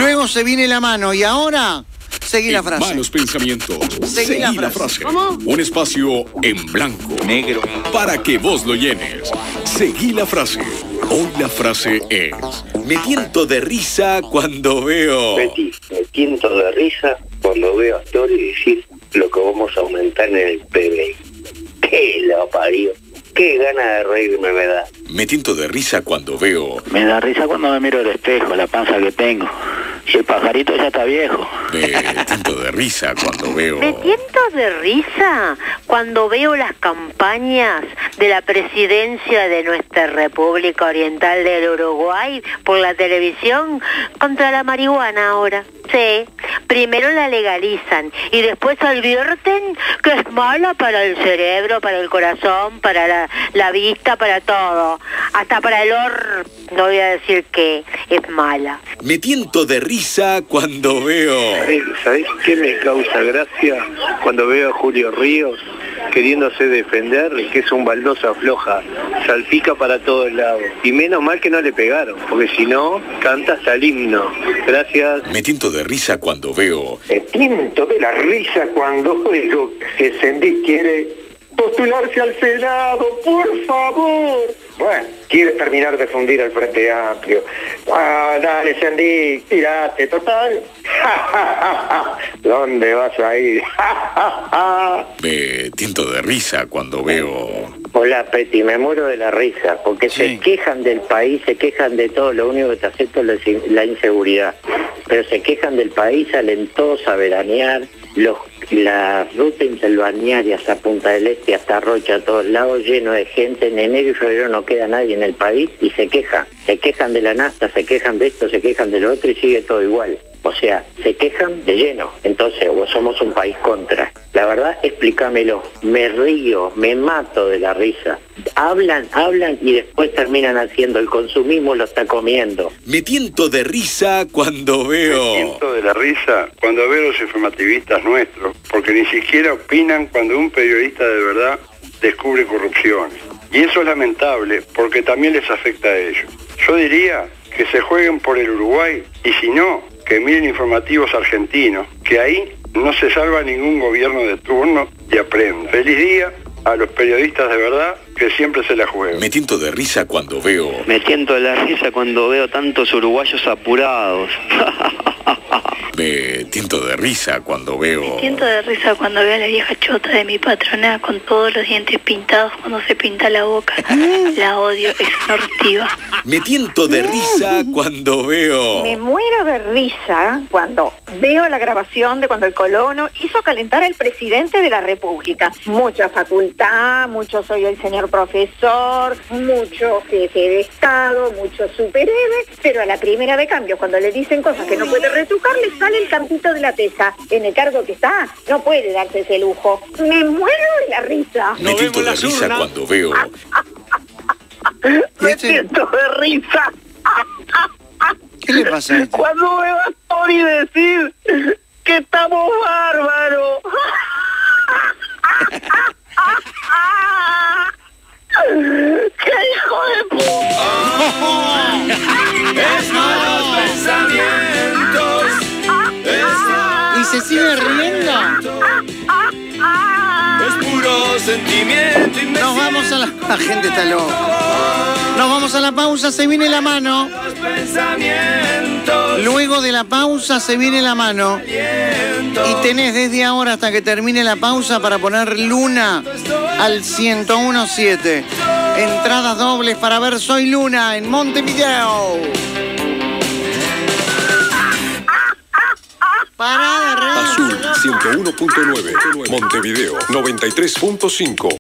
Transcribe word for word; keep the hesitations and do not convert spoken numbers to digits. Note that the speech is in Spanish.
Luego se viene la mano y ahora seguí la frase. Malos pensamientos. Seguí, Seguí la, la frase. frase. ¿Cómo? Un espacio en blanco. Negro. Para que vos lo llenes. Seguí la frase. Hoy la frase es: me tiento de risa cuando veo... Betty, me tiento de risa cuando veo a Tori decir lo que vamos a aumentar en el P B I. ¡Qué lo parió! ¡Qué gana de reírme me da! Me tiento de risa cuando veo... Me da risa cuando me miro al espejo, la panza que tengo. Y el pajarito ya está viejo. Me tiento de risa cuando veo... Me tiento de risa cuando veo las campañas de la presidencia de nuestra República Oriental del Uruguay por la televisión contra la marihuana ahora. Sí, primero la legalizan y después advierten que es mala para el cerebro, para el corazón, para la, la vista, para todo. Hasta para el or... no voy a decir que es mala. Me tiento de risa cuando veo... ¿Sabés qué me causa gracia? Cuando veo a Julio Ríos queriéndose defender, que es un baldosa floja, salpica para todos lados. Y menos mal que no le pegaron, porque si no, canta hasta el himno. Gracias. Me tiento de risa cuando veo... Me tiento de la risa cuando oigo que Sendik quiere postularse al Senado, por favor. Bueno, quiere terminar de fundir el Frente Amplio. Ah, dale, Sendik, tirate, total. ¿Dónde vas a ir? Me tiento de risa cuando veo... Hola, Peti, me muero de la risa, porque Sí. se quejan del país, se quejan de todo, lo único que te acepto es la, la inseguridad. Pero se quejan del país, salen todos a veranear, los, las rutas interbalnearias a Punta del Este, hasta Rocha, a todos lados, lleno de gente. En enero y febrero no queda nadie en el país y se quejan. Se quejan de la nafta, se quejan de esto, se quejan de lo otro y sigue todo igual. O sea, se quejan de lleno. Entonces, o somos un país contra. La verdad, explícamelo. Me río, me mato de la risa. Hablan, hablan y después terminan haciendo. El consumismo lo está comiendo. Me tiento de risa cuando veo... Me tiento de la risa cuando veo los informativistas nuestros, porque ni siquiera opinan cuando un periodista de verdad descubre corrupciones. Y eso es lamentable, porque también les afecta a ellos. Yo diría que se jueguen por el Uruguay, y si no, que miren informativos argentinos, que ahí no se salva ningún gobierno de turno y aprenda. Feliz día a los periodistas de verdad que siempre se la juegan. Me tiento de risa cuando veo... Me tiento de la risa cuando veo tantos uruguayos apurados. Me tiento de risa cuando veo... Siento de risa cuando veo a la vieja chota de mi patrona con todos los dientes pintados cuando se pinta la boca. La odio, es una ortiva. Me tiento de risa cuando veo... Me muero de risa cuando veo la grabación de cuando el colono hizo calentar al presidente de la República. Mucha facultad, mucho soy el señor profesor, mucho jefe de Estado, mucho superhéroe, pero a la primera de cambio, cuando le dicen cosas que no puede retrucar, le sale el cantito de la tesa. En el cargo que está, no puede darse ese lujo. Me muero de la risa. Me tiento de risa cuando veo... Me este- siento de risa ¿Qué le pasa a este? cuando veo a Tori decir que estamos bárbaros. ¡Qué hijo de puta! Es malos pensamientos. ¿Y se sigue riendo? Es puro sentimiento. Nos vamos a la... La gente está loca. Nos vamos a la pausa, se viene la mano. Pensamientos. Luego de la pausa se viene la mano. Y tenés desde ahora hasta que termine la pausa para poner Luna al ciento uno punto siete. Entradas dobles para ver Soy Luna en Montevideo. Pará de reír. Azul ciento uno punto nueve. Montevideo noventa y tres punto cinco.